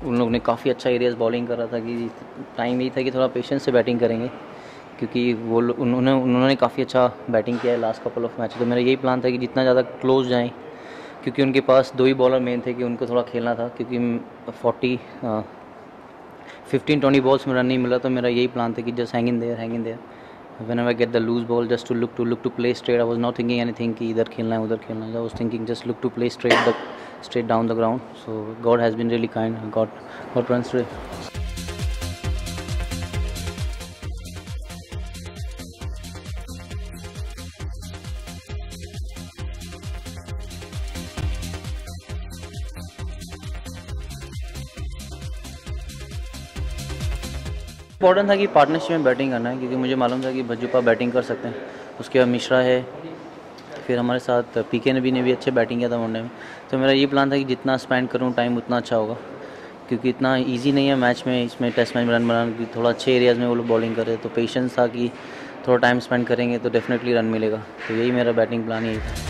उन लोगों ने काफ़ी अच्छा एरियाज बॉलिंग कर रहा था कि टाइम यही था कि थोड़ा पेशेंस से बैटिंग करेंगे, क्योंकि वो उन्होंने काफ़ी अच्छा बैटिंग किया है लास्ट कपल ऑफ मैच। तो मेरा यही प्लान था कि जितना ज़्यादा क्लोज जाएँ, क्योंकि उनके पास 2 ही बॉलर मेन थे कि उनको थोड़ा खेलना था, क्योंकि 15-20 बॉल्स में रन नहीं मिला। तो मेरा यही प्लान था कि just hang in there whenever I get the loose ball, just to look to play straight. I was not thinking anything कि इधर खेलना है उधर खेलना है. I was thinking just look to play straight down the ground. So God has been really kind. Got runs today. Important था कि partnership में बैटिंग करना है, क्योंकि मुझे मालूम था कि भज्जूपा बैटिंग कर सकते हैं, उसके बाद मिश्रा है, फिर हमारे साथ पीके ने भी अच्छे बैटिंग किया था वनडे में। तो मेरा ये प्लान था कि जितना स्पेंड करूँ टाइम उतना अच्छा होगा, क्योंकि इतना इजी नहीं है मैच में, इसमें टेस्ट मैच में रन बनाना, क्योंकि थोड़ा अच्छे एरियाज़ में वो लोग बॉलिंग कर रहे हैं। तो पेशेंस था कि थोड़ा टाइम स्पेंड करेंगे तो डेफिनेटली रन मिलेगा। तो यही मेरा बैटिंग प्लान यही था।